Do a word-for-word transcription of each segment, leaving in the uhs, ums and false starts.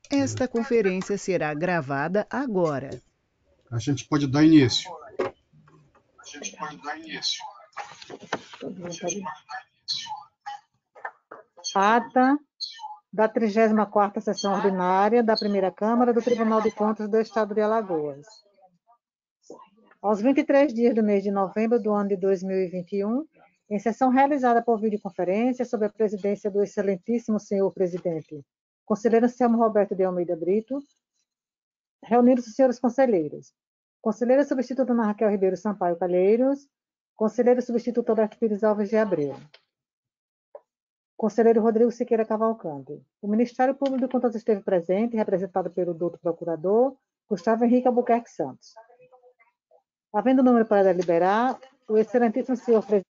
Esta conferência será gravada agora. A gente pode dar início. A gente pode dar início. Ata da trigésima quarta Sessão Ordinária da Primeira Câmara do Tribunal de Contas do Estado de Alagoas. Aos vinte e três dias do mês de novembro do ano de dois mil e vinte e um, em sessão realizada por videoconferência sob a presidência do excelentíssimo senhor presidente, conselheiro Anselmo Roberto de Almeida Brito, reunidos os senhores conselheiros, conselheira substituta Ana Raquel Ribeiro Sampaio Calheiros, conselheiro substituto Alberto Pires Alves de Abreu, conselheiro Rodrigo Siqueira Cavalcante. O Ministério Público de Contas esteve presente, representado pelo doutor procurador Gustavo Henrique Albuquerque Santos. Havendo número para deliberar, o excelentíssimo senhor presidente.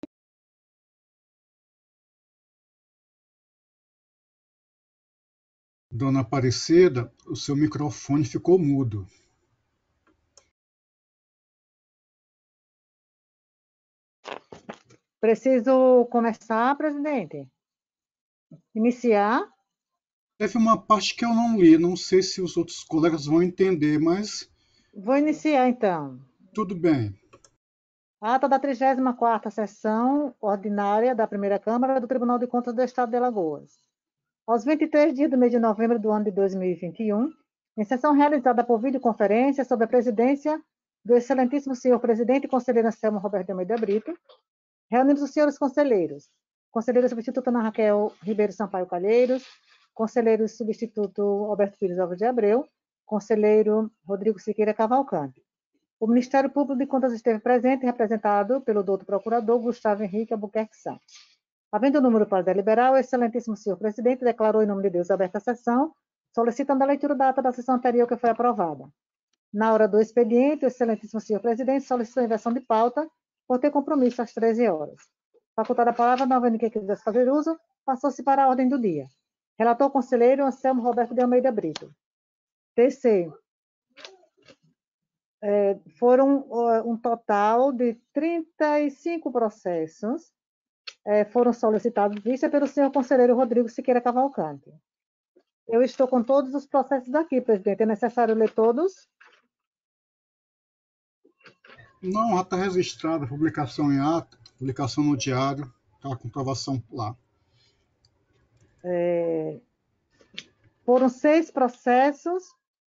Dona Aparecida, o seu microfone ficou mudo. Preciso começar, presidente? Iniciar? Teve uma parte que eu não li, não sei se os outros colegas vão entender, mas... Vou iniciar, então. Tudo bem. Ata da trigésima quarta Sessão Ordinária da Primeira Câmara do Tribunal de Contas do Estado de Alagoas. Aos vinte e três dias do mês de novembro do ano de dois mil e vinte e um, em sessão realizada por videoconferência sob a presidência do excelentíssimo senhor presidente e conselheiro Anselmo Roberto de Almeida Brito, reunidos os senhores conselheiros, conselheiro substituto Ana Raquel Ribeiro Sampaio Calheiros, conselheiro substituto Alberto Pires Alves de Abreu, conselheiro Rodrigo Siqueira Cavalcante. O Ministério Público de Contas esteve presente, representado pelo doutor procurador Gustavo Henrique Albuquerque Santos. Havendo o número para deliberar, o excelentíssimo senhor presidente declarou em nome de Deus aberta a sessão, solicitando a leitura da ata da sessão anterior que foi aprovada. Na hora do expediente, o excelentíssimo senhor presidente solicitou a inversão de pauta por ter compromisso às treze horas. Facultada a palavra, não havendo quem quisesse fazer uso, passou-se para a ordem do dia. Relator conselheiro Anselmo Roberto de Almeida Brito. T C. É, foram uh, um total de trinta e cinco processos, é, foram solicitados vista pelo senhor conselheiro Rodrigo Siqueira Cavalcante. Eu estou com todos os processos aqui, presidente. É necessário ler todos? Não, ata registrada, publicação em ata, publicação no diário, tá, a comprovação lá. É, foram seis processos.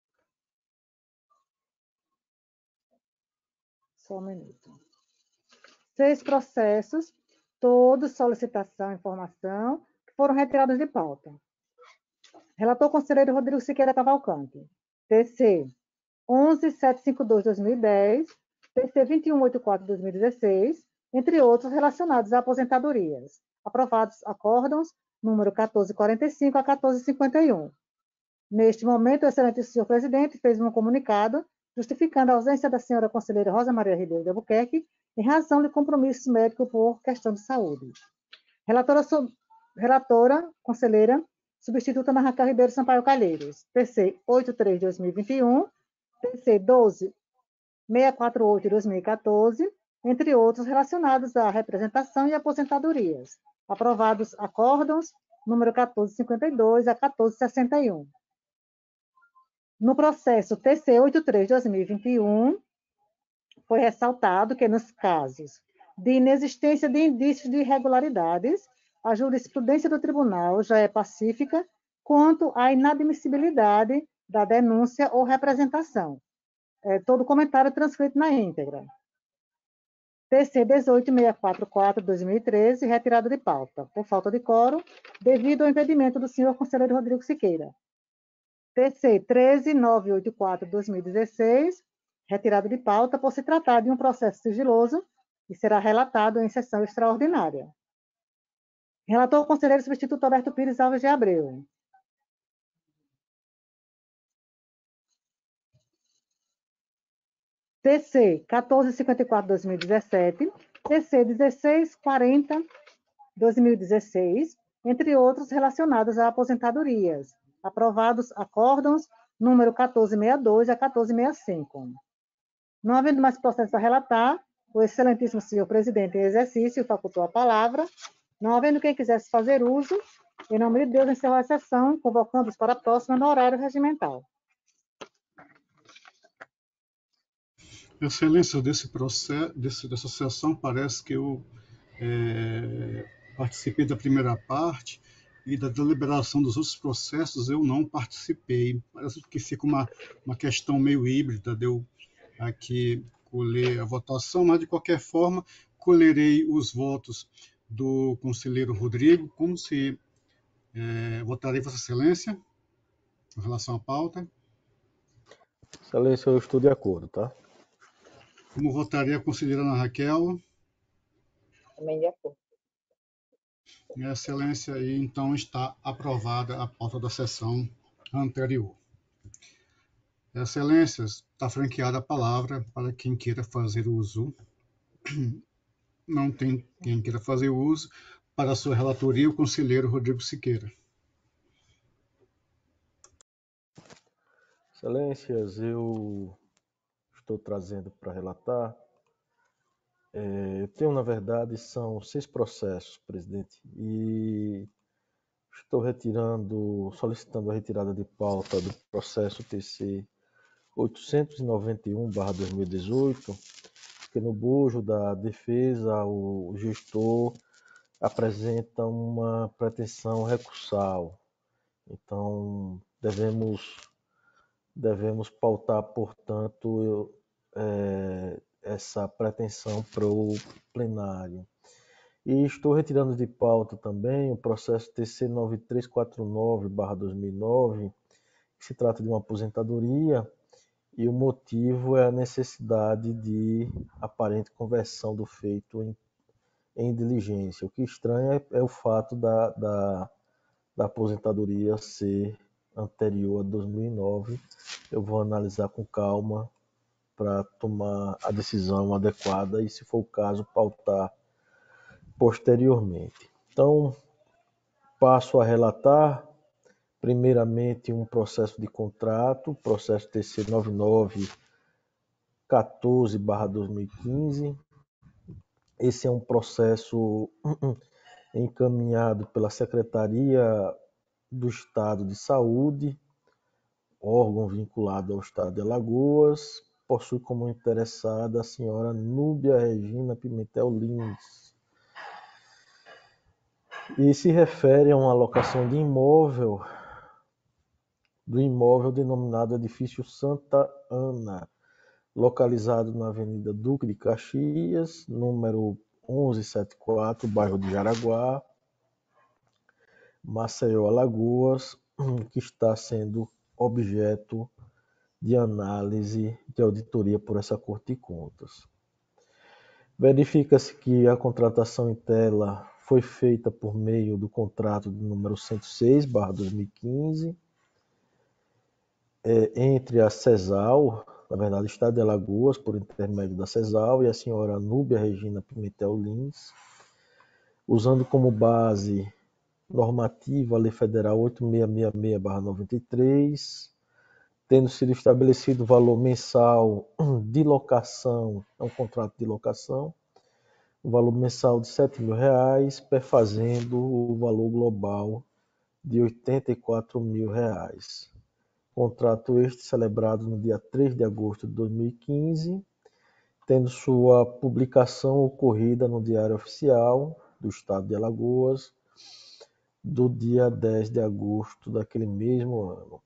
Só um minuto. Seis processos, todos solicitação, informação, que foram retirados de pauta. Relator conselheiro Rodrigo Siqueira Cavalcante. T C onze mil setecentos e cinquenta e dois barra dois mil e dez, T C vinte e um mil oitenta e quatro barra dois mil e dezesseis, entre outros relacionados a aposentadorias. Aprovados acórdãos número quatorze quarenta e cinco a quatorze cinquenta e um. Neste momento, o excelente senhor presidente fez um comunicado justificando a ausência da senhora conselheira Rosa Maria Ribeiro de Albuquerque em razão de compromisso médico por questão de saúde. Relatora, relatora conselheira substituta Ana Raquel Ribeiro Sampaio Calheiros, T C oitenta e três barra dois mil e vinte e um, T C doze mil seiscentos e quarenta e oito barra dois mil e quatorze, entre outros relacionados à representação e aposentadorias. Aprovados acórdãos número quatorze cinquenta e dois a quatorze sessenta e um. No processo T C oitenta e três barra dois mil e vinte e um, foi ressaltado que, nos casos de inexistência de indícios de irregularidades, a jurisprudência do tribunal já é pacífica quanto à inadmissibilidade da denúncia ou representação. É, todo comentário transcrito na íntegra. T C dezoito mil seiscentos e quarenta e quatro barra dois mil e treze, retirado de pauta, por falta de quórum, devido ao impedimento do senhor conselheiro Rodrigo Siqueira. T C treze mil novecentos e oitenta e quatro barra dois mil e dezesseis, retirado de pauta por se tratar de um processo sigiloso e será relatado em sessão extraordinária. Relator o conselheiro substituto Alberto Pires Alves de Abreu. T C quatorze cinquenta e quatro barra dois mil e dezessete, T C dezesseis quarenta barra dois mil e dezesseis, entre outros relacionados a aposentadorias. Aprovados acórdãos número quatorze sessenta e dois a quatorze sessenta e cinco. Não havendo mais processo a relatar, o excelentíssimo senhor presidente em exercício facultou a palavra Não havendo quem quisesse fazer uso, em nome de Deus, encerrou a sessão, convocando-os para a próxima no horário regimental. Excelência, desse processo, desse, dessa sessão, parece que eu é, participei da primeira parte e da deliberação dos outros processos eu não participei. Parece que fica uma, uma questão meio híbrida de eu aqui colher a votação, mas de qualquer forma colherei os votos do conselheiro Rodrigo, como se é, votarei Vossa Excelência em relação à pauta. Excelência, eu estou de acordo, tá? Como votaria a conselheira Ana Raquel? Também de acordo. Minha Excelência, aí então está aprovada a pauta da sessão anterior. Excelências, está franqueada a palavra para quem queira fazer uso. Não tem quem queira fazer uso. Para a sua relatoria, o conselheiro Rodrigo Siqueira. Excelências, eu estou trazendo para relatar. É, eu tenho, na verdade, são seis processos, presidente, e estou retirando, solicitando a retirada de pauta do processo T C oitocentos e noventa e um barra dois mil e dezoito, porque no bojo da defesa o gestor apresenta uma pretensão recursal. Então, devemos, devemos pautar, portanto, eu, é, essa pretensão para o plenário. E estou retirando de pauta também o processo T C nove três quatro nove barra dois mil e nove, que se trata de uma aposentadoria, e o motivo é a necessidade de aparente conversão do feito em, em diligência. O que estranha é, é o fato da, da, da aposentadoria ser anterior a dois mil e nove. Eu vou analisar com calma para tomar a decisão adequada e, se for o caso, pautar posteriormente. Então, passo a relatar, primeiramente, um processo de contrato, processo T C nove nove um quatro barra dois mil e quinze. Esse é um processo encaminhado pela Secretaria do Estado de Saúde, órgão vinculado ao Estado de Alagoas, possui como interessada a senhora Núbia Regina Pimentel Lins, e se refere a uma alocação de imóvel, do imóvel denominado Edifício Santa Ana, localizado na Avenida Duque de Caxias, número onze setenta e quatro, bairro de Jaraguá, Maceió, Alagoas, que está sendo objeto de análise de auditoria por essa Corte de Contas. Verifica-se que a contratação em tela foi feita por meio do contrato de número cento e seis barra dois mil e quinze, é, entre a CESAL, na verdade, Estado de Alagoas, por intermédio da CESAL, e a senhora Núbia Regina Pimentel Lins, usando como base normativa a Lei Federal oito mil seiscentos e sessenta e seis barra noventa e três, tendo sido estabelecido o valor mensal de locação, é um contrato de locação, o valor mensal de sete mil reais, perfazendo o valor global de oitenta e quatro mil reais. Contrato este celebrado no dia três de agosto de dois mil e quinze, tendo sua publicação ocorrida no Diário Oficial do Estado de Alagoas, do dia dez de agosto daquele mesmo ano.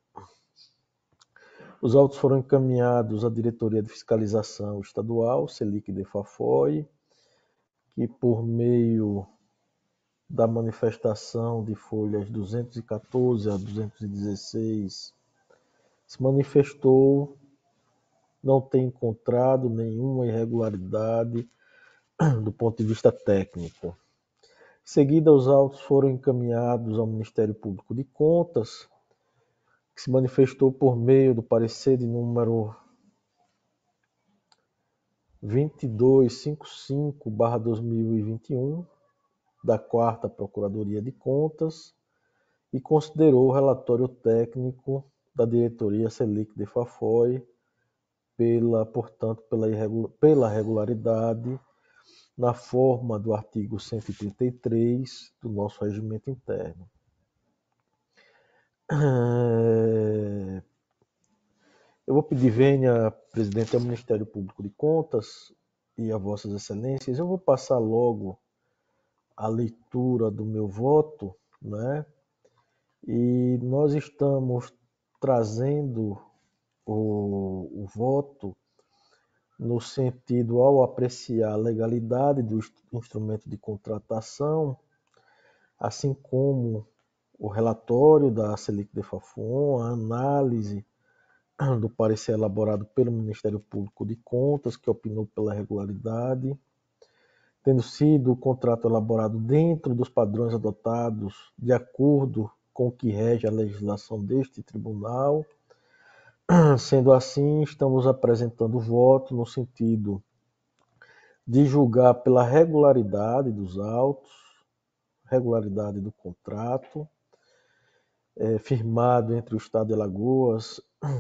Os autos foram encaminhados à Diretoria de Fiscalização Estadual, Selic de Fafoi, que por meio da manifestação de folhas duzentos e quatorze a duzentos e dezesseis, se manifestou não ter encontrado nenhuma irregularidade do ponto de vista técnico. Em seguida, os autos foram encaminhados ao Ministério Público de Contas, que se manifestou por meio do parecer de número vinte e dois cinquenta e cinco barra dois mil e vinte e um, da quarta Procuradoria de Contas, e considerou o relatório técnico da Diretoria Selic de Fafoi pela, portanto, pela, irregul- pela regularidade na forma do artigo cento e trinta e três do nosso regimento interno. Eu vou pedir vênia, presidente, ao Ministério Público de Contas e a Vossas Excelências, eu vou passar logo a leitura do meu voto, né? E nós estamos trazendo o, o voto no sentido, ao apreciar a legalidade do instrumento de contratação, assim como o relatório da Selic de Fafon, a análise do parecer elaborado pelo Ministério Público de Contas, que opinou pela regularidade, tendo sido o contrato elaborado dentro dos padrões adotados de acordo com o que rege a legislação deste tribunal. Sendo assim, estamos apresentando voto no sentido de julgar pela regularidade dos autos, regularidade do contrato, é, firmado entre o Estado de Alagoas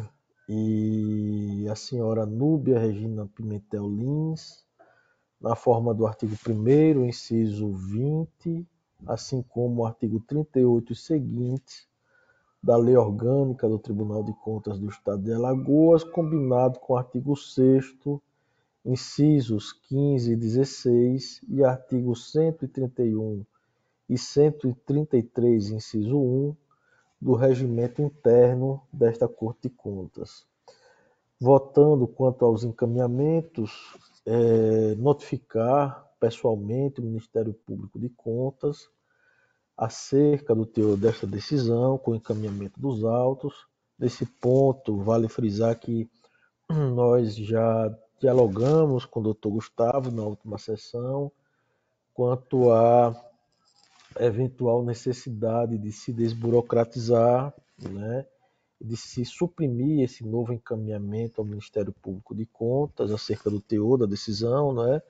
e a senhora Núbia Regina Pimentel Lins, na forma do artigo primeiro, inciso vinte, assim como o artigo trinta e oito e seguintes da Lei Orgânica do Tribunal de Contas do Estado de Alagoas, combinado com o artigo sexto, incisos quinze e dezesseis, e artigo cento e trinta e um e cento e trinta e três, inciso um, do regimento interno desta Corte de Contas. Votando quanto aos encaminhamentos, é, notificar pessoalmente o Ministério Público de Contas acerca do teor desta decisão, com o encaminhamento dos autos. Nesse ponto, vale frisar que nós já dialogamos com o doutor Gustavo na última sessão quanto à eventual necessidade de se desburocratizar, né, de se suprimir esse novo encaminhamento ao Ministério Público de Contas acerca do teor da decisão, né,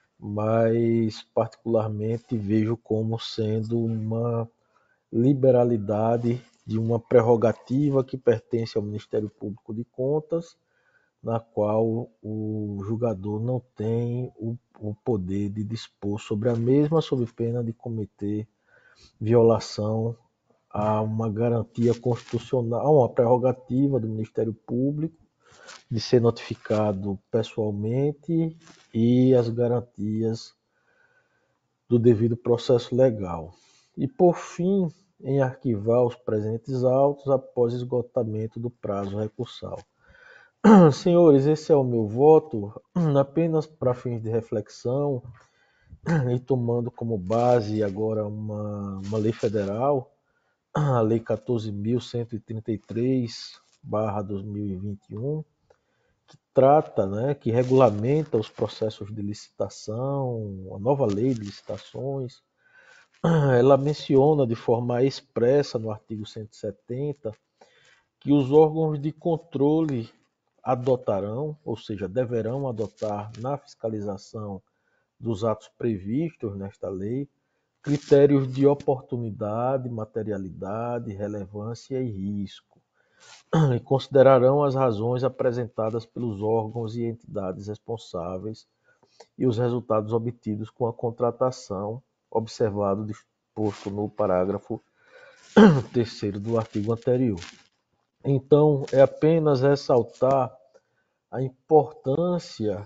mas particularmente vejo como sendo uma liberalidade de uma prerrogativa que pertence ao Ministério Público de Contas, na qual o julgador não tem o, o poder de dispor sobre a mesma, sob pena de cometer violação a uma garantia constitucional, a uma prerrogativa do Ministério Público de ser notificado pessoalmente e as garantias do devido processo legal. E, por fim, em arquivar os presentes autos após esgotamento do prazo recursal. Senhores, esse é o meu voto, apenas para fins de reflexão e tomando como base agora uma, uma lei federal, a Lei quatorze mil cento e trinta e três barra dois mil e vinte e um, que trata, né, que regulamenta os processos de licitação, a nova lei de licitações. Ela menciona de forma expressa no artigo cento e setenta que os órgãos de controle adotarão, ou seja, deverão adotar na fiscalização dos atos previstos nesta lei, critérios de oportunidade, materialidade, relevância e risco, e considerarão as razões apresentadas pelos órgãos e entidades responsáveis e os resultados obtidos com a contratação, observado o disposto no parágrafo terceiro do artigo anterior. Então, é apenas ressaltar a importância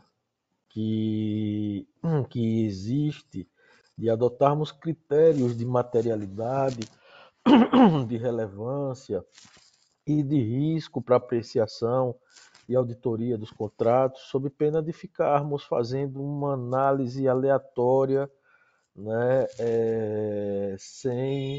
que, que existe de adotarmos critérios de materialidade, de relevância e de risco para apreciação e auditoria dos contratos, sob pena de ficarmos fazendo uma análise aleatória, né, é, sem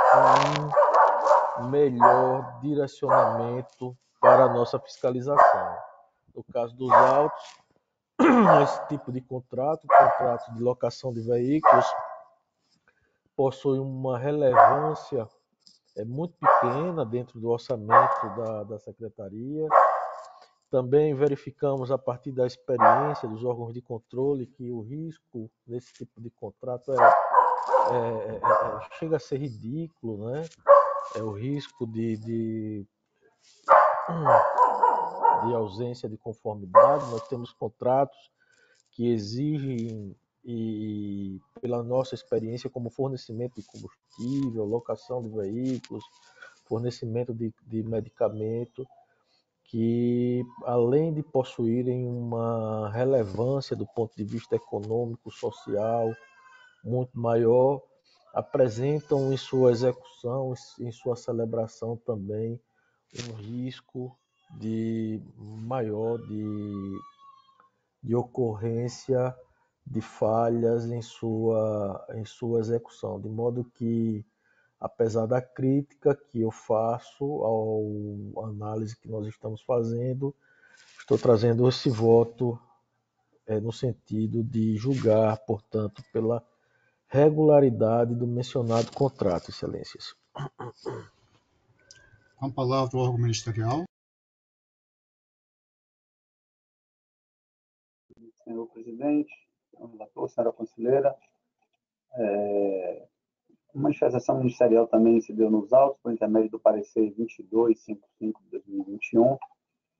um melhor direcionamento para a nossa fiscalização. No caso dos autos, esse tipo de contrato, contrato de locação de veículos, possui uma relevância é, muito pequena dentro do orçamento da, da Secretaria. Também verificamos, a partir da experiência dos órgãos de controle, que o risco nesse tipo de contrato é, é, é, é, chega a ser ridículo, né? É o risco de, de, de ausência de conformidade. Nós temos contratos que exigem e pela nossa experiência como fornecimento de combustível, locação de veículos, fornecimento de, de medicamento, que além de possuírem uma relevância do ponto de vista econômico, social, muito maior, apresentam em sua execução, em sua celebração também, um risco de maior de, de ocorrência de falhas em sua, em sua execução, de modo que, apesar da crítica que eu faço ao análise que nós estamos fazendo, estou trazendo esse voto é, no sentido de julgar, portanto, pela regularidade do mencionado contrato, excelências. Com a palavra o órgão ministerial. Senhor presidente, senhor relator, senhora conselheira, é, uma manifestação ministerial também se deu nos autos, por intermédio do parecer vinte e dois, cinquenta e cinco de dois mil e vinte e um,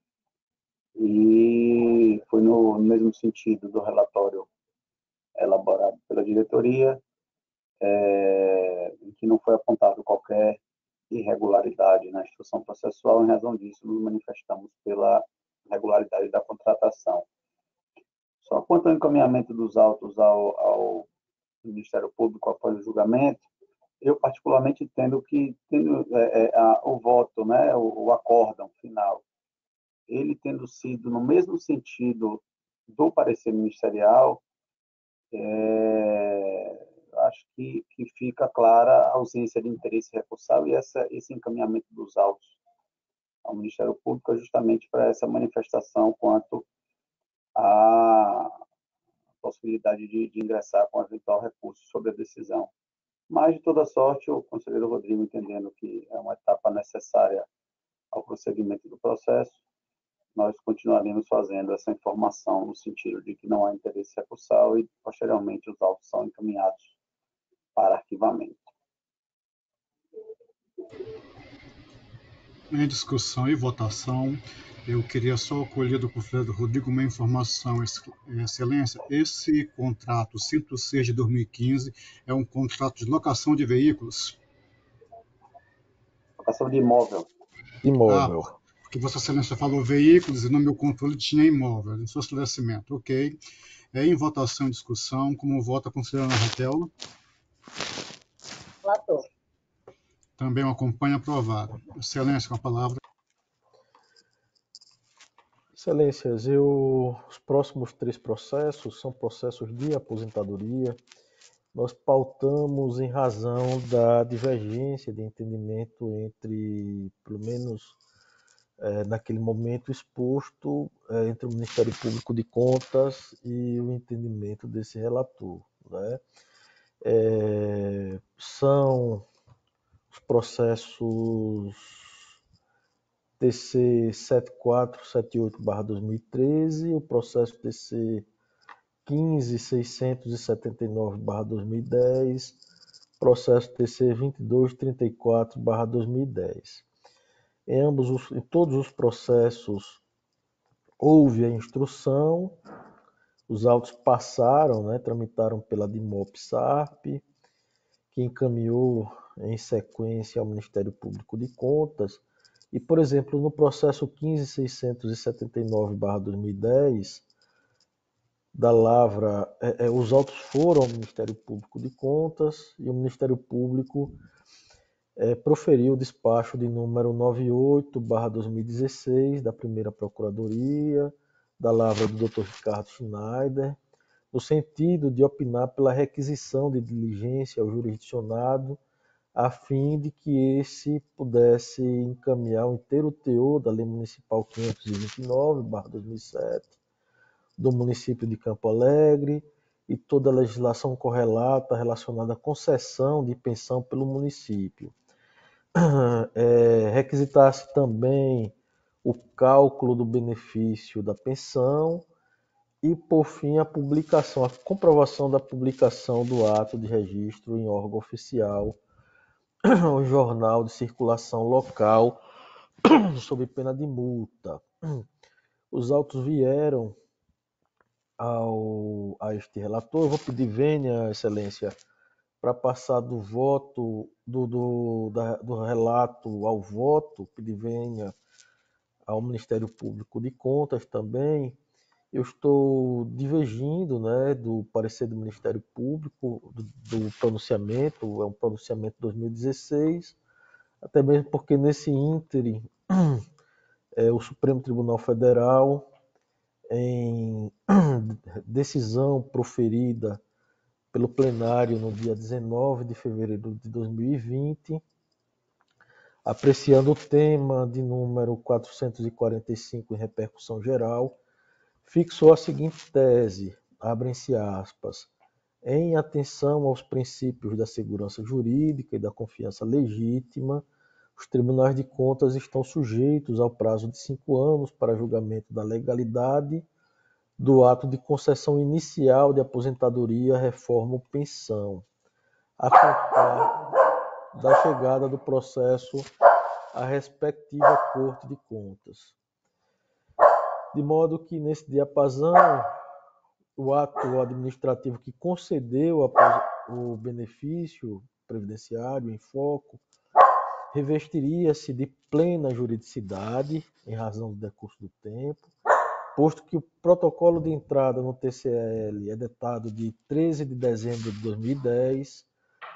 e foi no mesmo sentido do relatório elaborado pela diretoria, é, em que não foi apontado qualquer irregularidade na instrução processual. Em razão disso, nos manifestamos pela regularidade da contratação. Só quanto ao encaminhamento dos autos ao, ao Ministério Público após o julgamento, eu particularmente entendo que tendo, é, é, a, o voto, né, o, o acórdão final, ele tendo sido no mesmo sentido do parecer ministerial, é, acho que, que fica clara a ausência de interesse recursal, e essa, esse encaminhamento dos autos ao Ministério Público é justamente para essa manifestação quanto à possibilidade de, de ingressar com eventual recurso sobre a decisão. Mas, de toda sorte, o conselheiro Rodrigo, entendendo que é uma etapa necessária ao prosseguimento do processo, nós continuaremos fazendo essa informação no sentido de que não há interesse recursal e, posteriormente, os autos são encaminhados para arquivamento. Em discussão e votação, eu queria só acolher do conselheiro Rodrigo uma informação, excelência. Esse contrato cento e seis de dois mil e quinze é um contrato de locação de veículos? Locação de imóvel. Imóvel. Ah, porque Vossa Excelência falou veículos e no meu controle tinha imóvel, em seu esclarecimento. Ok. É em votação e discussão, como vota a conselheira Ana Raquel? Relator. Também o acompanha aprovado. Excelência, com a palavra. Excelências, eu, os próximos três processos são processos de aposentadoria. Nós pautamos em razão da divergência de entendimento entre, pelo menos é, naquele momento exposto, é, entre o Ministério Público de Contas e o entendimento desse relator, né? É, são os processos T C setenta e quatro setenta e oito barra dois mil e treze, o processo T C quinze mil seiscentos e setenta e nove barra dois mil e dez, processo T C vinte e dois trinta e quatro barra dois mil e dez. Em ambos os, em todos os processos houve a instrução, os autos passaram, né, tramitaram pela DIMOP-SARP, que encaminhou em sequência ao Ministério Público de Contas. E, por exemplo, no processo quinze mil seiscentos e setenta e nove barra dois mil e dez, da Lavra, é, é, os autos foram ao Ministério Público de Contas e o Ministério Público é, proferiu o despacho de número noventa e oito barra dois mil e dezesseis da primeira Procuradoria, da Lavra do doutor Ricardo Schneider, no sentido de opinar pela requisição de diligência ao jurisdicionado, a fim de que esse pudesse encaminhar o inteiro teor da Lei Municipal quinhentos e vinte e nove barra dois mil e sete, do município de Campo Alegre, e toda a legislação correlata relacionada à concessão de pensão pelo município. É, requisitar-se também o cálculo do benefício da pensão e, por fim, a publicação, a comprovação da publicação do ato de registro em órgão oficial, o jornal de circulação local, sob pena de multa. Os autos vieram ao, a este relator. Eu vou pedir vênia, Excelência, para passar do voto, do, do, da, do relato ao voto, pedir vênia ao Ministério Público de Contas também. Eu estou divergindo, né, do parecer do Ministério Público, do, do pronunciamento, é um pronunciamento de dois mil e dezesseis, até mesmo porque nesse ínterim, é, o Supremo Tribunal Federal, em decisão proferida pelo plenário no dia dezenove de fevereiro de dois mil e vinte, apreciando o tema de número quatrocentos e quarenta e cinco em repercussão geral, fixou a seguinte tese, abrem-se aspas, em atenção aos princípios da segurança jurídica e da confiança legítima, os tribunais de contas estão sujeitos ao prazo de cinco anos para julgamento da legalidade do ato de concessão inicial de aposentadoria, reforma ou pensão, a contar da chegada do processo à respectiva Corte de Contas. De modo que, nesse diapasão, o ato administrativo que concedeu o benefício previdenciário em foco revestiria-se de plena juridicidade, em razão do decurso do tempo, posto que o protocolo de entrada no T C E L é datado de treze de dezembro de dois mil e dez,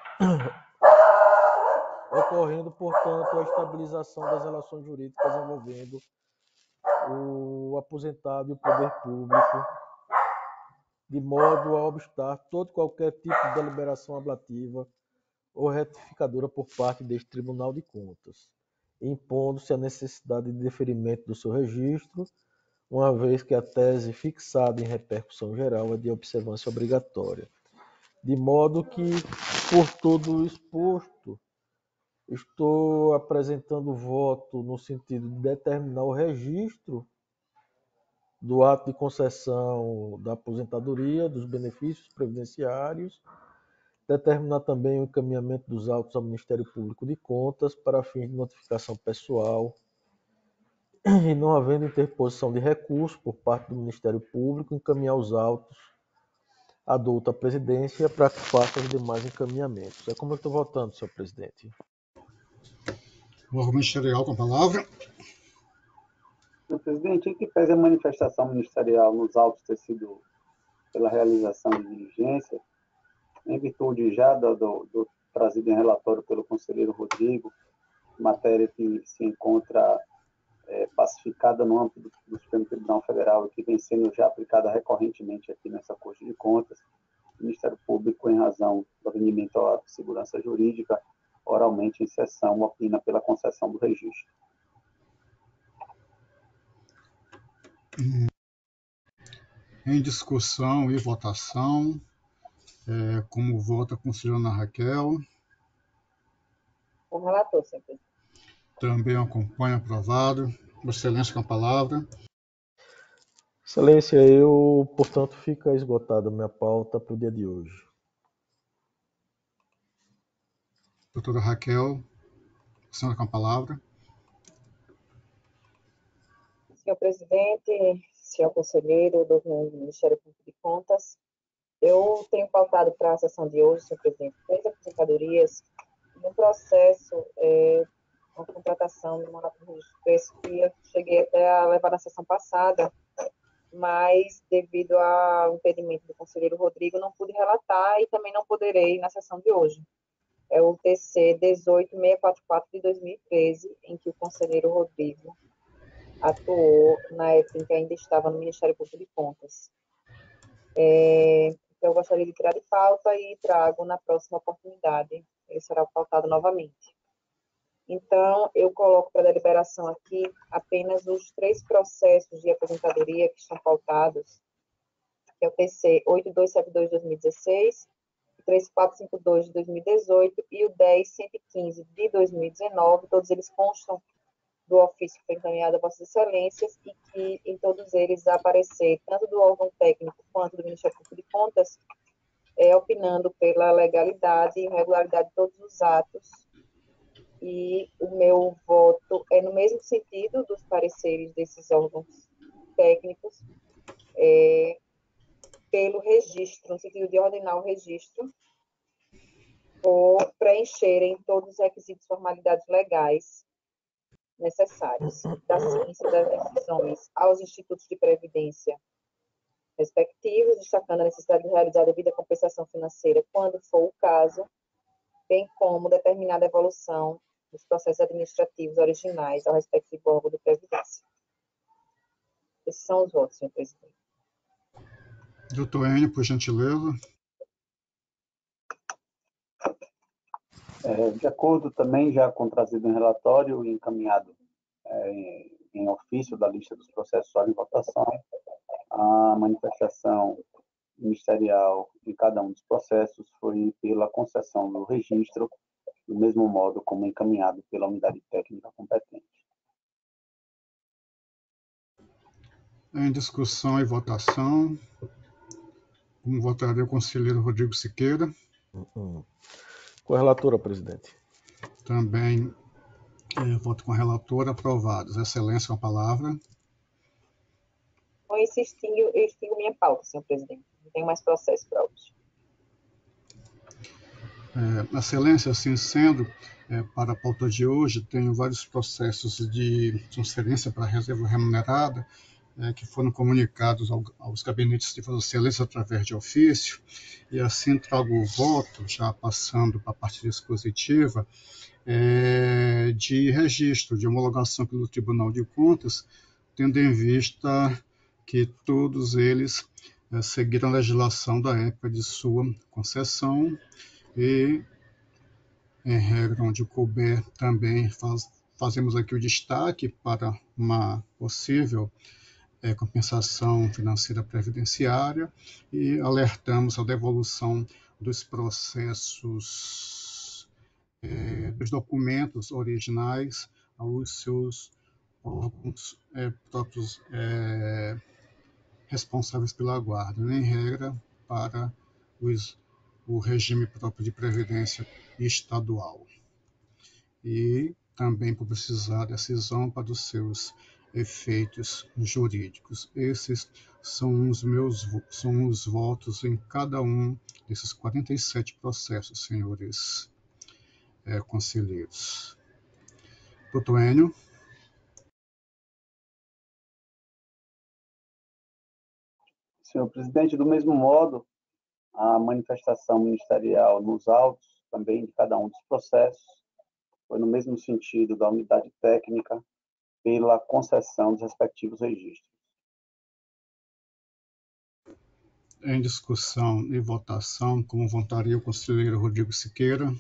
ocorrendo, portanto, a estabilização das relações jurídicas envolvendo o aposentado e o poder público, de modo a obstar todo qualquer tipo de deliberação ablativa ou retificadora por parte deste Tribunal de Contas, impondo-se a necessidade de deferimento do seu registro, uma vez que a tese fixada em repercussão geral é de observância obrigatória. De modo que, por tudo o exposto, estou apresentando voto no sentido de determinar o registro do ato de concessão da aposentadoria, dos benefícios previdenciários, determinar também o encaminhamento dos autos ao Ministério Público de Contas para fins de notificação pessoal e, não havendo interposição de recurso por parte do Ministério Público, encaminhar os autos à douta presidência para que faça os demais encaminhamentos. É como eu estou votando, senhor presidente. O órgão ministerial com a palavra. Senhor presidente, em que pese a manifestação ministerial nos autos ter sido pela realização de diligência, em virtude já do, do, do trazido em relatório pelo conselheiro Rodrigo, matéria que se encontra é, pacificada no âmbito do, do Supremo Tribunal Federal e que vem sendo já aplicada recorrentemente aqui nessa Corte de Contas, o Ministério Público, em razão do atendimento à segurança jurídica, oralmente em sessão, opina pela concessão do registro. Em discussão e votação, é, como vota a conselheira Ana Raquel. O relator, senhor presidente. Também acompanho aprovado. Excelência com a palavra. Excelência, eu, portanto, fica esgotada a minha pauta para o dia de hoje. Doutora Raquel, a senhora com a palavra. Senhor presidente, senhor conselheiro do Ministério Público de Contas, eu tenho pautado para a sessão de hoje, senhor presidente, três aposentadorias no processo é, uma contratação de uma nota de preço que eu cheguei até a levar na sessão passada, mas devido ao impedimento do conselheiro Rodrigo, não pude relatar e também não poderei na sessão de hoje. É o T C dezoito mil seiscentos e quarenta e quatro de dois mil e treze, em que o conselheiro Rodrigo atuou na época em que ainda estava no Ministério Público de Contas. É, então, eu gostaria de tirar de pauta e trago na próxima oportunidade. Ele será pautado novamente. Então, eu coloco para deliberação aqui apenas os três processos de aposentadoria que estão pautados, que é o T C oito dois sete dois de dois mil e dezesseis, o três quatro cinco dois de dois mil e dezoito e o dez cento e quinze de dois mil e dezenove. Todos eles constam do ofício que foi encaminhado a Vossas Excelências e que em todos eles aparecer, tanto do órgão técnico quanto do Ministério Público de Contas, é, opinando pela legalidade e regularidade de todos os atos. E o meu voto é no mesmo sentido dos pareceres desses órgãos técnicos, é, pelo registro, no sentido de ordenar o registro, por preencherem todos os requisitos e formalidades legais necessários da ciência das decisões aos institutos de previdência respectivos, destacando a necessidade de realizar a devida compensação financeira quando for o caso, bem como determinada evolução dos processos administrativos originais ao respectivo órgão de previdência. Esses são os votos, senhor presidente. Doutor Enio, por gentileza. É, de acordo também, já com trazido em relatório e encaminhado é, em, em ofício da lista dos processos em votação, a manifestação ministerial em cada um dos processos foi pela concessão do registro, do mesmo modo como encaminhado pela unidade técnica competente. Em discussão e votação, como votaria o conselheiro Rodrigo Siqueira? Uhum. Com a relatora, presidente. Também eh, voto com a relatora. Aprovados. Excelência, com a palavra. Eu extingo, eu extingo minha pauta, senhor presidente. Não tenho mais processo para hoje. É, Excelência, assim sendo, é, para a pauta de hoje, tenho vários processos de transferência para a reserva remunerada é, que foram comunicados ao, aos gabinetes de Vossa Excelência através de ofício, e assim trago o voto, já passando para a parte dispositiva, é, de registro, de homologação pelo Tribunal de Contas, tendo em vista que todos eles é, seguiram a legislação da época de sua concessão, e, em regra onde couber, também faz, fazemos aqui o destaque para uma possível é, compensação financeira previdenciária e alertamos a devolução dos processos, é, dos documentos originais aos seus órgãos é, próprios é, responsáveis pela guarda, em regra, para os o regime próprio de previdência estadual. E também por precisar da decisão para os seus efeitos jurídicos. Esses são os meus são os votos em cada um desses quarenta e sete processos, senhores é, conselheiros. Doutor Enio. Senhor presidente, do mesmo modo, a manifestação ministerial nos autos, também de cada um dos processos, foi no mesmo sentido da unidade técnica pela concessão dos respectivos registros. Em discussão e votação, como votaria o conselheiro Rodrigo Siqueira?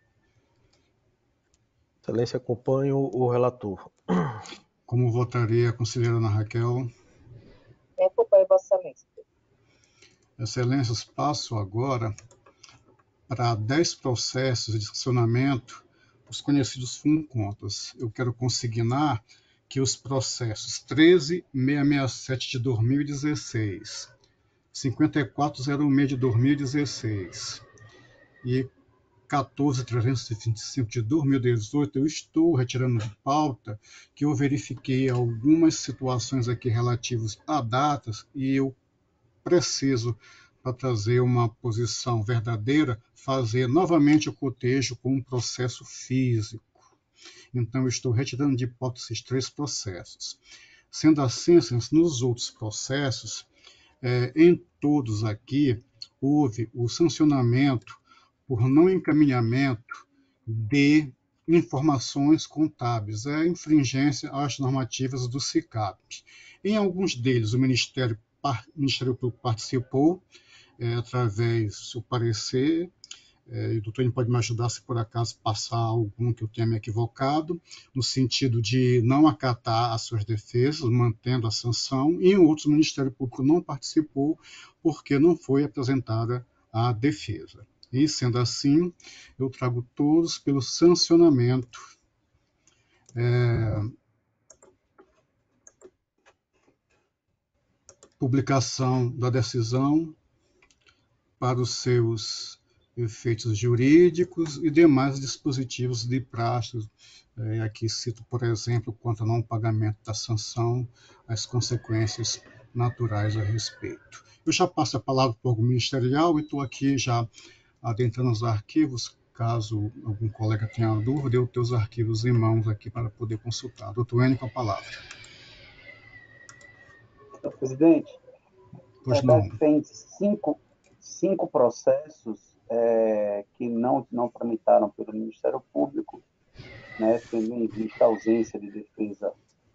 Excelência, acompanho o relator. Como votaria a conselheira Ana Raquel? Eu acompanho Vossa Excelência. Excelências, passo agora para dez processos de sancionamento, os conhecidos FUNCONTAS. Eu quero consignar que os processos treze mil seiscentos e sessenta e sete de dois mil e dezesseis, cinquenta e quatro zero seis de dois mil e dezesseis e quatorze mil trezentos e vinte e cinco de dois mil e dezoito, eu estou retirando de pauta que eu verifiquei algumas situações aqui relativas a datas e eu preciso, para trazer uma posição verdadeira, fazer novamente o cotejo com um processo físico. Então, eu estou retirando de pauta esses três processos. Sendo assim, nos outros processos, é, em todos aqui, houve o sancionamento por não encaminhamento de informações contábeis, é infringência às normativas do SICAP. Em alguns deles, o Ministério O Ministério Público participou é, através do seu parecer, é, e o doutor pode me ajudar se por acaso passar algum que eu tenha me equivocado, no sentido de não acatar as suas defesas, mantendo a sanção, e em outros o Ministério Público não participou porque não foi apresentada a defesa. E, sendo assim, eu trago todos pelo sancionamento é, publicação da decisão para os seus efeitos jurídicos e demais dispositivos de praxe. É, aqui cito, por exemplo, quanto ao não pagamento da sanção, as consequências naturais a respeito. Eu já passo a palavra para o órgão ministerial e estou aqui já adentrando os arquivos, caso algum colega tenha dúvida, eu tenho os arquivos em mãos aqui para poder consultar. Doutor Enio, com a palavra. Senhor presidente, Pois verdade, não. tem cinco, cinco processos é, que não, não tramitaram pelo Ministério Público, né, tendo em vista a ausência de defesa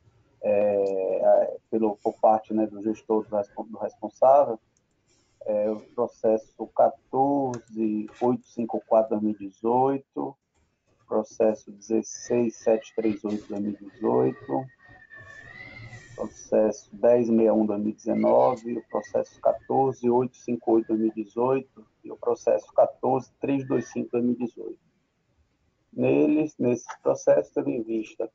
é, pelo, por parte, né, do gestor do, do responsável. É, o processo quatorze mil oitocentos e cinquenta e quatro de dois mil e dezoito, processo dezesseis mil setecentos e trinta e oito de dois mil e dezoito, processo dez mil sessenta e um de dois mil e dezenove, o processo quatorze mil oitocentos e cinquenta e oito de dois mil e dezoito e o processo quatorze mil trezentos e vinte e cinco de dois mil e dezoito. Neles, nesses processos, teve em vista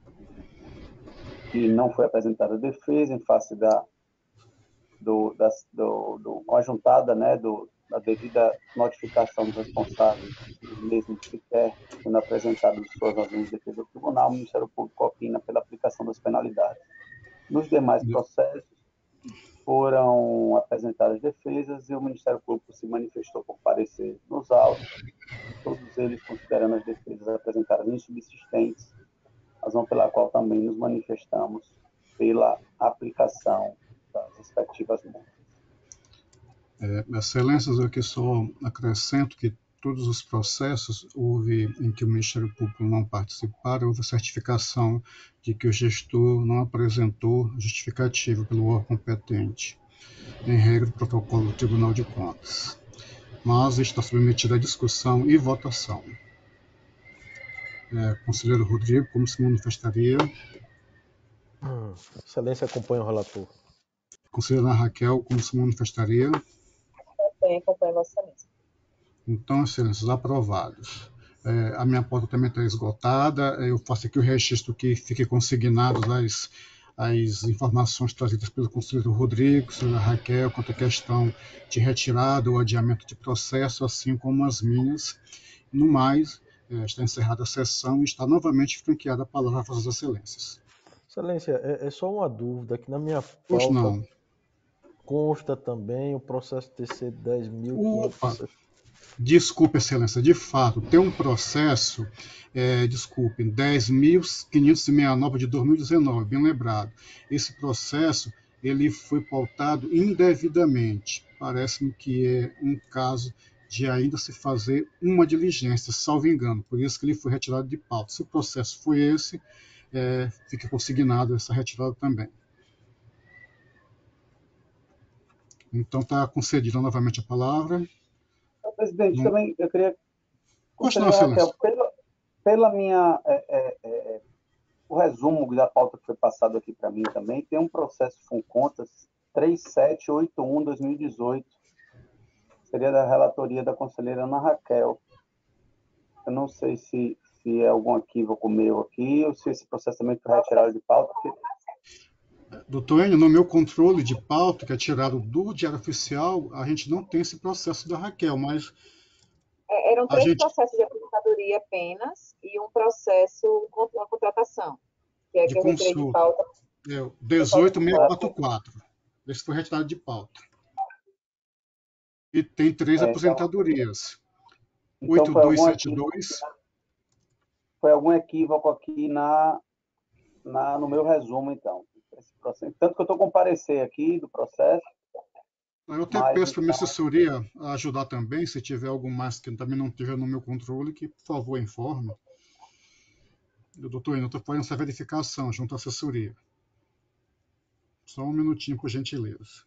que não foi apresentada defesa em face da do, da, do, do conjuntada, né, do, da devida notificação dos responsáveis, mesmo sequer sendo apresentadas suas razões de defesa do tribunal, o Ministério Público opina pela aplicação das penalidades. Nos demais processos, foram apresentadas defesas e o Ministério Público se manifestou por parecer nos autos, todos eles considerando as defesas apresentadas insubsistentes, razão pela qual também nos manifestamos pela aplicação das respectivas multas. É, Excelências, eu aqui só acrescento que todos os processos houve em que o Ministério Público não participaram, houve certificação de que o gestor não apresentou justificativa pelo órgão competente, em regra do protocolo do Tribunal de Contas. Mas está submetido à discussão e votação. É, conselheiro Rodrigo, como se manifestaria? Hum, Excelência acompanha o relator. Conselheira Raquel, como se manifestaria? Também acompanho Vossa Excelência. Então, excelências, aprovados. É, a minha pauta também está esgotada. Eu faço aqui o registro que fique consignado as, as informações trazidas pelo conselheiro Rodrigo, senhora Raquel, quanto à questão de retirada ou adiamento de processo, assim como as minhas. No mais, é, está encerrada a sessão e está novamente franqueada a palavra a Vossas Excelências. Excelência, é, é só uma dúvida que na minha Pois pauta não. consta também o processo T C dez mil quinhentos. Opa! Desculpe, Excelência, de fato, tem um processo, é, desculpe, dez mil quinhentos e sessenta e nove de dois mil e dezenove, bem lembrado. Esse processo, ele foi pautado indevidamente. Parece-me que é um caso de ainda se fazer uma diligência, salvo engano, por isso que ele foi retirado de pauta. Se o processo foi esse, é, fica consignado essa retirada também. Então, está concedida novamente a palavra. Presidente, Não. também eu queria... Pois não, Raquel, Excelência. pela, pela minha... É, é, é, o resumo da pauta que foi passado aqui para mim também, tem um processo com contas três mil setecentos e oitenta e um de dois mil e dezoito. Seria da relatoria da conselheira Ana Raquel. Eu não sei se, se é algum equívoco meu aqui, ou se esse processo também foi retirado de pauta. Porque... Doutor Enio, no meu controle de pauta, que é tirado do Diário Oficial, a gente não tem esse processo da Raquel, mas... É, eram três gente... processos de aposentadoria apenas e um processo contra uma contratação, que é de que eu retirei de consulta. pauta. É, dezoito mil seiscentos e quarenta e quatro. Esse foi retirado de pauta. E tem três É, aposentadorias. Então, oito foi, dois algum sete dois. equívoco, foi algum equívoco aqui na, na, no meu resumo, então. Esse processo, tanto que eu estou com parecer aqui do processo. Eu até mas, peço para a minha então... assessoria ajudar também, se tiver algo mais que também não esteja no meu controle, que, por favor, informe. Doutor Enio, eu estou fazendo essa verificação junto à assessoria. Só um minutinho, por gentileza.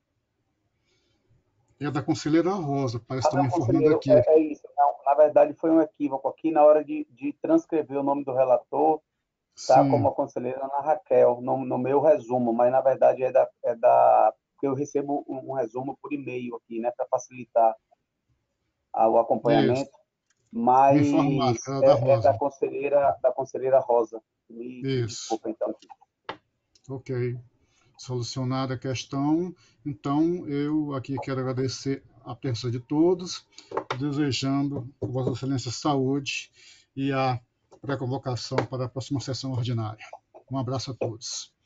É da conselheira Rosa, parece que estão me informando aqui. É, é isso. Não, na verdade, foi um equívoco aqui na hora de, de transcrever o nome do relator, tá? Como a conselheira Ana Raquel, no, no meu resumo, mas na verdade é da, é da porque eu recebo um, um resumo por e-mail aqui, né, para facilitar a, o acompanhamento. Isso. Mas me informar, era é, da Rosa. É da conselheira, da conselheira Rosa. Me, isso. Me desculpa, então. Ok. Solucionada a questão, então eu aqui quero agradecer a presença de todos, desejando a Vossa Excelência saúde e a pré-convocação para a próxima sessão ordinária. Um abraço a todos.